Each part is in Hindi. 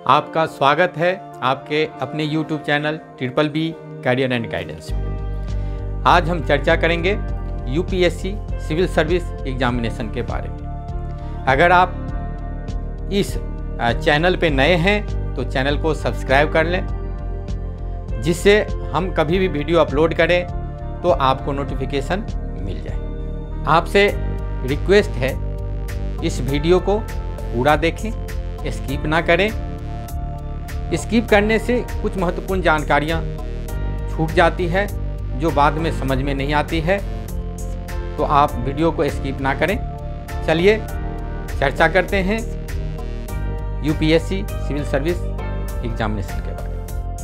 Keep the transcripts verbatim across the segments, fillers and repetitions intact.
आपका स्वागत है आपके अपने YouTube channel triple B career and guidance में। आज हम चर्चा करेंगे यूपीएससी सिविल सर्विस एग्जामिनेशन के बारे में। अगर आप इस चैनल पे नए हैं तो चैनल को सब्सक्राइब कर लें, जिससे हम कभी भी वीडियो अपलोड करें तो आपको नोटिफिकेशन मिल जाए। आपसे रिक्वेस्ट है, इस वीडियो को पूरा देखें, स्किप ना करें। स्किप करने से कुछ महत्वपूर्ण जानकारियाँ छूट जाती है जो बाद में समझ में नहीं आती है, तो आप वीडियो को स्किप ना करें। चलिए चर्चा करते हैं यूपीएससी सिविल सर्विस एग्जामिनेशन के बारे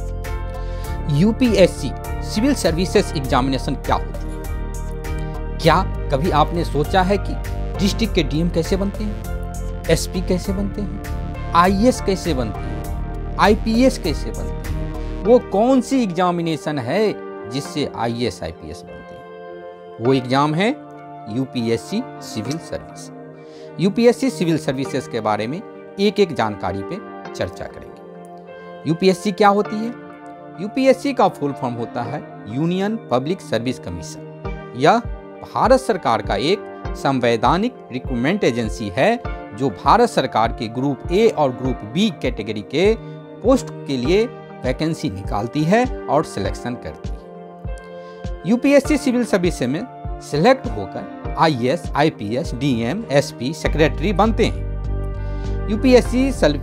में। यूपीएससी सिविल सर्विसेज एग्जामिनेशन क्या होती है? क्या कभी आपने सोचा है कि डिस्ट्रिक्ट के डीएम कैसे बनते हैं, एसपी कैसे बनते हैं, आईएएस कैसे बनते हैं, आईपीएस कैसे बनते हैं? वो कौन सी एग्जामिनेशन है जिससे आईएएस आईपीएस बनते हैं? वो एग्जाम है UPSC civil service. UPSC civil services के बारे में एक एक जानकारी पे चर्चा करेंगे। यूपीएससी क्या होती है? यूपीएससी का फुल फॉर्म होता है यूनियन पब्लिक सर्विस कमीशन। यह भारत सरकार का एक संवैधानिक रिक्रूटमेंट एजेंसी है जो भारत सरकार के ग्रुप ए और ग्रुप बी कैटेगरी के पोस्ट के लिए वैकेंसी निकालती है और सिलेक्शन करती है। यूपीएससी सिविल सर्विस में सिलेक्ट होकर IAS, IPS, DM, SP, secretary बनते हैं। यूपीएससी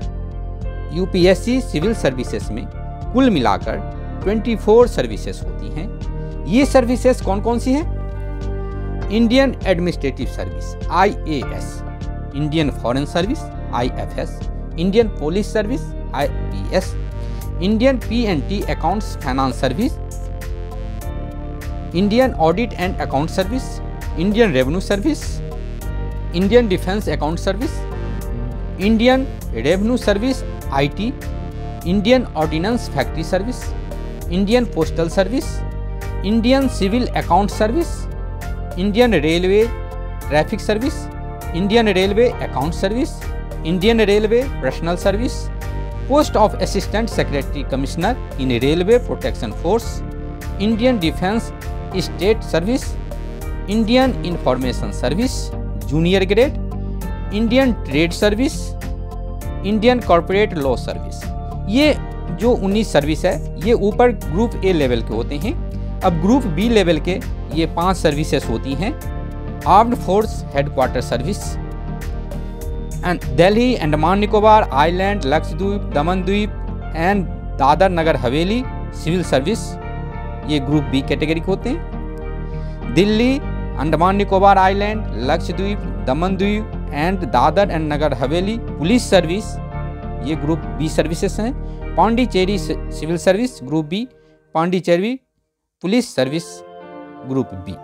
यूपीएससी सिविल सर्विसेज में कुल मिलाकर चौबीस सर्विसेज होती हैं। ये सर्विसेज कौन कौन सी हैं? Indian administrative service IAS, Indian foreign service IFS, Indian police service IPS, Indian PNT accounts finance service, Indian audit and account service, Indian revenue service, Indian defence account service, Indian revenue service IT, Indian ordnance factory service, Indian postal service, Indian civil account service, Indian railway traffic service, Indian railway account service, Indian railway personnel service, post of assistant secretary commissioner in railway protection force, Indian defence state service, Indian information service junior grade, Indian trade service, Indian corporate law service. ये जो उन्नीस सर्विस है ये ऊपर ग्रुप ए लेवल के होते हैं। अब ग्रुप बी लेवल के ये पांच सर्विसेज होती हैं। Armed force headquarter service and Delhi, Andaman Nicobar island, Lakshadweep, Daman Dweep and Dadar Nagar Haveli civil service, ये ग्रुप बी कैटेगरी के होते हैं। Delhi, Andaman Nicobar island, Lakshadweep, Daman Dweep and Dadar and Nagar Haveli police service, ये ग्रुप बी सर्विसेज हैं। Pondicherry civil service group B, Pondicherry police service group B.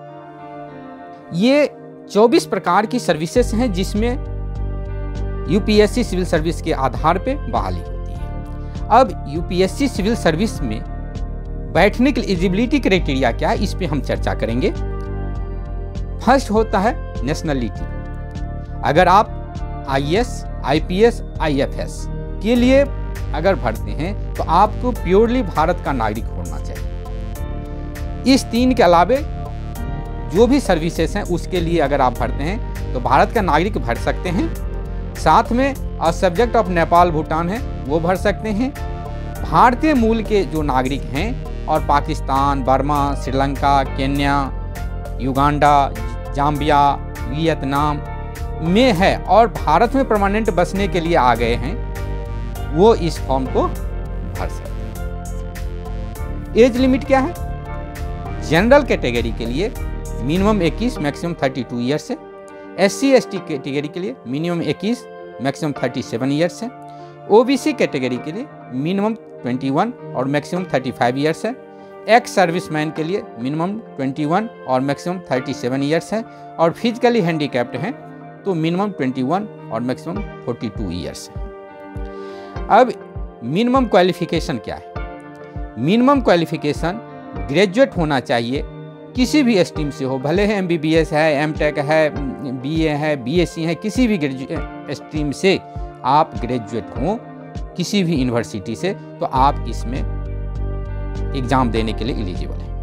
ये चौबीस प्रकार की सर्विसेज हैं जिसमें यूपीएससी सिविल सर्विस के आधार पे बहाली होती है। अब यूपीएससी सिविल सर्विस में बैठने के एलिजिबिलिटी क्राइटेरिया क्या है, इस पे हम चर्चा करेंगे। फर्स्ट होता है नेशनलिटी। अगर आप आईएएस, आईपीएस, आईएफएस के लिए अगर भरते हैं तो आपको प्योरली भारत का नागरिक होना चाहिए। इस तीन के अलावे जो भी सर्विसेज हैं उसके लिए अगर आप भरते हैं तो भारत का नागरिक भर सकते हैं। साथ में और सब्जेक्ट ऑफ नेपाल, भूटान है वो भर सकते हैं। भारतीय मूल के जो नागरिक हैं और Pakistan, Burma, Sri Lanka, Kenya, Uganda, Zambia, Vietnam में है और भारत में परमानेंट बसने के लिए आ गए हैं, वो इस फॉर्म को भर सकते हैं। एज लिमिट क्या है? जनरल कैटेगरी के लिए मिनिमम इक्कीस, मैक्सिमम बत्तीस ईयर्स है। एससी एसटी कैटेगरी के लिए मिनिमम इक्कीस, मैक्सिमम सैंतीस ईयर्स है। ओबीसी कैटेगरी के लिए मिनिमम इक्कीस और मैक्सिमम पैंतीस ईयर्स है। एक्स सर्विसमैन के लिए मिनिमम इक्कीस और मैक्सिमम सैंतीस ईयर्स है। और फिजिकली हैंडीकैप्ड हैं तो मिनिमम इक्कीस और मैक्सिमम बयालीस ईयर्स है। अब मिनिमम क्वालिफिकेशन क्या है? मिनिमम क्वालिफिकेशन ग्रेजुएट होना चाहिए, किसी भी स्ट्रीम से हो, भले है एमबीबीएस है, एमटेक है, बीए है, बीएससी है, किसी भी स्ट्रीम से आप ग्रेजुएट हों किसी भी यूनिवर्सिटी से, तो आप इसमें एग्ज़ाम देने के लिए एलिजिबल हैं।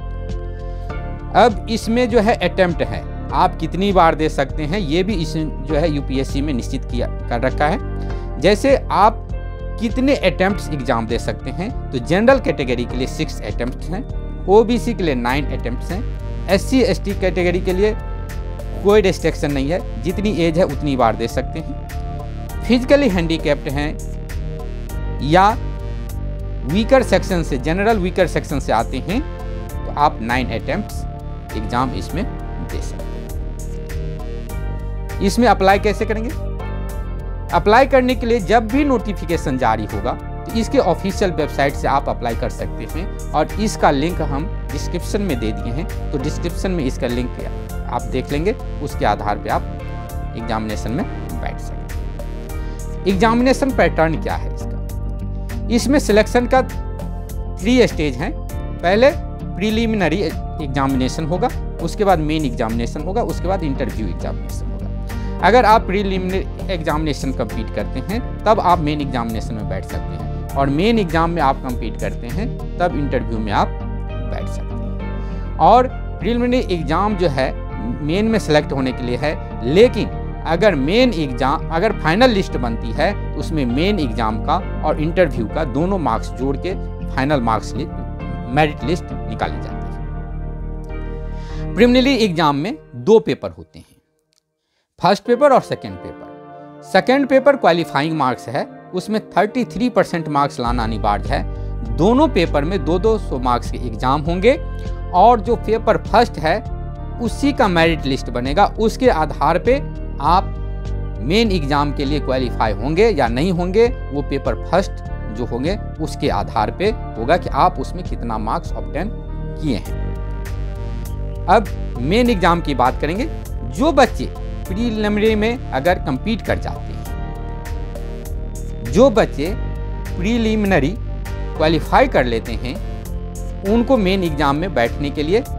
अब इसमें जो है अटेम्प्ट है, आप कितनी बार दे सकते हैं ये भी इस जो है यूपीएससी में निश्चित किया कर रखा है। जैसे आप कितने अटेम्प्ट्स एग्ज़ाम दे सकते हैं, तो जनरल कैटेगरी के लिए सिक्स अटेम्प्ट्स हैं, ओबीसी के लिए नाइन अटेम्प्ट्स हैं, एससी एसटी कैटेगरी के लिए कोई रिस्ट्रिक्शन नहीं है, जितनी एज है उतनी बार दे सकते हैं। फिजिकली हैंडीकैप्ड हैं या वीकर सेक्शन से, जनरल वीकर सेक्शन से आते हैं, तो आप नाइन अटेम्प्ट्स एग्ज़ाम इसमें दे सकते हैं। इसमें अप्लाई कैसे करेंगे? अप्लाई करने के लिए जब भी नोटिफिकेशन जारी होगा तो इसके ऑफिशियल वेबसाइट से आप अप्लाई कर सकते हैं, और इसका लिंक हम डिस्क्रिप्शन में दे दिए हैं, तो डिस्क्रिप्शन में इसका लिंक आप देख लेंगे, उसके आधार पे आप एग्जामिनेशन में बैठ सकते। एग्जामिनेशन पैटर्न क्या है इसका? इसमें सिलेक्शन का थ्री स्टेज हैं। पहले प्रीलिमिनरी एग्जामिनेशन होगा, उसके बाद मेन एग्जामिनेशन होगा, उसके बाद इंटरव्यू एग्जामिनेशन होगा। अगर आप प्रीलिमिनरी एग्जामिनेशन कंप्लीट करते हैं तब आप मेन एग्जामिनेशन में बैठ सकते हैं, और मेन एग्जाम में आप कंप्लीट करते हैं तब इंटरव्यू में आप बैठ सकते हैं। और प्रीलिमिनरी एग्जाम जो है मेन में सेलेक्ट होने के लिए है, लेकिन अगर मेन एग्जाम अगर फाइनल लिस्ट बनती है तो उसमें मेन एग्जाम का और इंटरव्यू का दोनों मार्क्स जोड़ के फाइनल मार्क्स मेरिट लिस्ट निकाली जाती है। प्रीलिमिनरी एग्जाम में दो पेपर होते हैं, फर्स्ट पेपर और second paper. Second paper qualifying marks है, उसमें तैंतीस परसेंट मार्क्स लाना अनिवार्य है। दोनों पेपर में दो दो सौ मार्क्स के एग्जाम होंगे, और जो पेपर फर्स्ट है उसी का मेरिट लिस्ट बनेगा, उसके आधार पे आप मेन एग्जाम के लिए क्वालिफाई होंगे या नहीं होंगे, वो पेपर फर्स्ट जो होंगे उसके आधार पे होगा कि आप उसमें कितना मार्क्स ऑब्टेन किए हैं। अब मेन एग्जाम की बात करेंगे। जो बच्चे प्रीलिमिनरी में अगर कंपीट कर जाते हैं, जो बच्चे प्रीलिमिनरी क्वालिफाई कर लेते हैं, उनको मेन एग्जाम में बैठने के लिए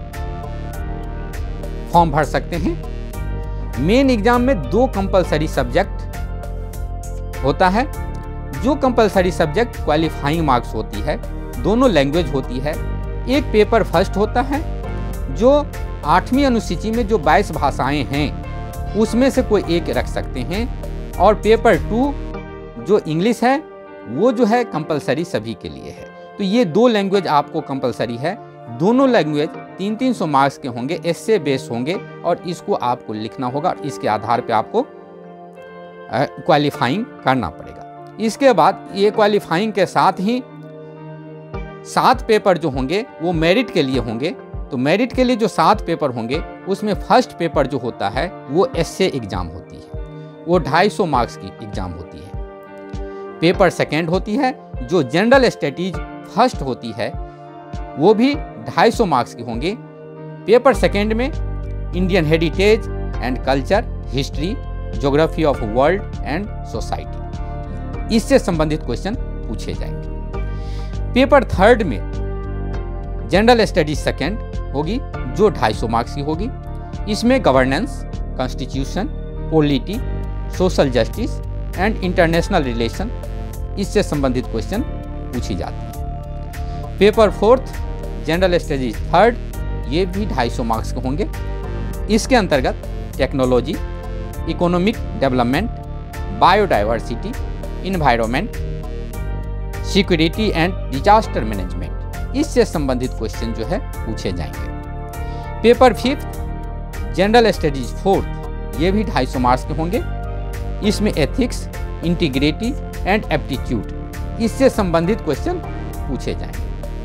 फॉर्म भर सकते हैं। मेन एग्जाम में दो कंपलसरी सब्जेक्ट होता है। जो कंपलसरी सब्जेक्ट क्वालिफाइंग मार्क्स होती है, दोनों लैंग्वेज होती है। एक पेपर फर्स्ट होता है, जो आठवीं अनुसूची में जो बाईस भाषाएं हैं उसमें से कोई एक रख सकते हैं, और पेपर टू जो इंग्लिश है वो जो है कंपलसरी सभी के लिए है। तो ये दो लैंग्वेज आपको कंपलसरी है। दोनों लैंग्वेज तीन तीन सौ मार्क्स के होंगे, एस्से बेस होंगे, और इसको आपको लिखना होगा, और इसके आधार पे आपको क्वालिफाइंग करना पड़ेगा। इसके बाद ये क्वालिफाइंग के साथ ही सात पेपर जो होंगे वो मेरिट के लिए होंगे। तो मेरिट के लिए जो सात पेपर होंगे उसमें फर्स्ट पेपर जो होता है वो एस्से एग्जाम होती है, वो ढाई सौ मार्क्स की एग्जाम होती है। पेपर सेकेंड होती है जो जनरल स्टडीज फर्स्ट होती है, वो भी ढाई सौ मार्क्स की होंगे। पेपर सेकेंड में Indian heritage and culture, history, geography of world and society, इससे संबंधित क्वेश्चन पूछे जाएंगे। पेपर थर्ड में जनरल स्टडीज सेकेंड होगी जो ढाई सौ मार्क्स की होगी। इसमें governance, constitution, polity, social justice and international relation, इससे संबंधित क्वेश्चन पूछी जाती है। Paper fourth general studies third, ये भी ढाई सौ मार्क्स के होंगे। इसके अंतर्गत technology, economic development, biodiversity, environment, security and disaster management, इससे संबंधित क्वेश्चन जो है पूछे जाएंगे। Paper fifth general studies fourth, ये भी ढाई सौ मार्क्स के होंगे। इसमें एथिक्स, इंटीग्रिटी एंड एप्टीट्यूड, इससे संबंधित क्वेश्चन पूछे जाएंगे।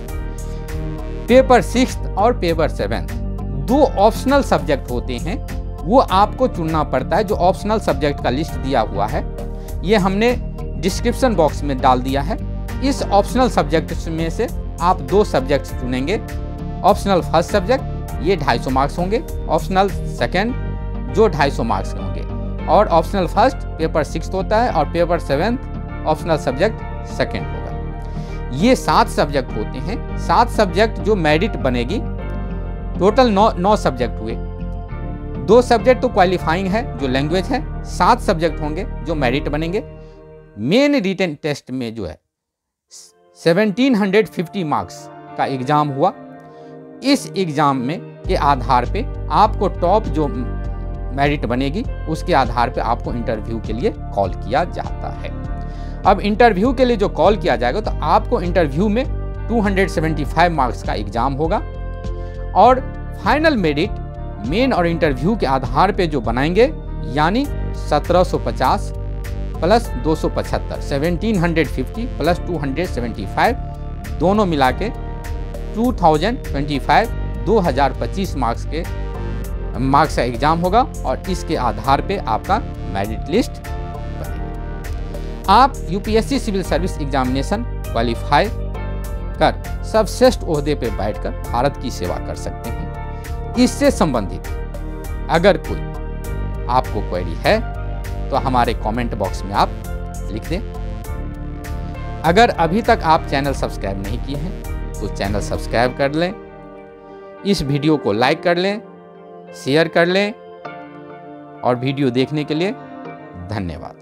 पेपर सिक्स्थ और पेपर सेवेंथ दो ऑप्शनल सब्जेक्ट होते हैं, वो आपको चुनना पड़ता है। जो ऑप्शनल सब्जेक्ट का लिस्ट दिया हुआ है ये हमने डिस्क्रिप्शन बॉक्स में डाल दिया है। इस ऑप्शनल सब्जेक्ट में से आप दो सब्जेक्ट चुनेंगे। ऑप्शनल फर्स्ट सब्जेक्ट ये ढाई सौ मार्क्स होंगे, ऑप्शनल सेकेंड जो ढाई सौ मार्क्स के होंगे, और ऑप्शनल फर्स्ट पेपर सिक्स होता है, और paper seventh optional subject second होगा। ये सात सब्जेक्ट होते हैं। सात सब्जेक्ट जो मेरिट बनेगी, टोटल नौ नौ सब्जेक्ट हुए। दो सब्जेक्ट तो क्वालिफाइंग है जो लैंग्वेज है, सात सब्जेक्ट होंगे जो मेरिट बनेंगे। मेन रिटन टेस्ट में जो है सत्रह सौ पचास मार्क्स का एग्ज़ाम हुआ। इस एग्ज़ाम में के आधार पे आपको टॉप जो मेरिट बनेगी उसके आधार पे आपको इंटरव्यू के लिए कॉल किया जाता है। अब इंटरव्यू के लिए जो कॉल किया जाएगा तो आपको इंटरव्यू में दो सौ पचहत्तर मार्क्स का एग्ज़ाम होगा और फाइनल मेरिट मेन और इंटरव्यू के आधार पे जो बनाएंगे, यानी सत्रह सौ पचास प्लस दो सौ पचहत्तर, सत्रह सौ पचास प्लस दो सौ पचहत्तर, दोनों मिला के दो हज़ार पच्चीस दो हज़ार पच्चीस मार्क्स के मार्क्स का एग्ज़ाम होगा और इसके आधार पे आपका मेरिट लिस्ट बनेगा। आप UPSC civil service examination qualify कर सर्वश्रेष्ठ ओहदे पे बैठकर भारत की सेवा कर सकते हैं। इससे संबंधित अगर कोई आपको क्वेरी है तो हमारे कमेंट बॉक्स में आप लिख दें। अगर अभी तक आप चैनल सब्सक्राइब नहीं किए हैं तो चैनल सब्सक्राइब कर लें, इस वीडियो को लाइक कर लें, शेयर कर लें और वीडियो देखने के लिए धन्यवाद।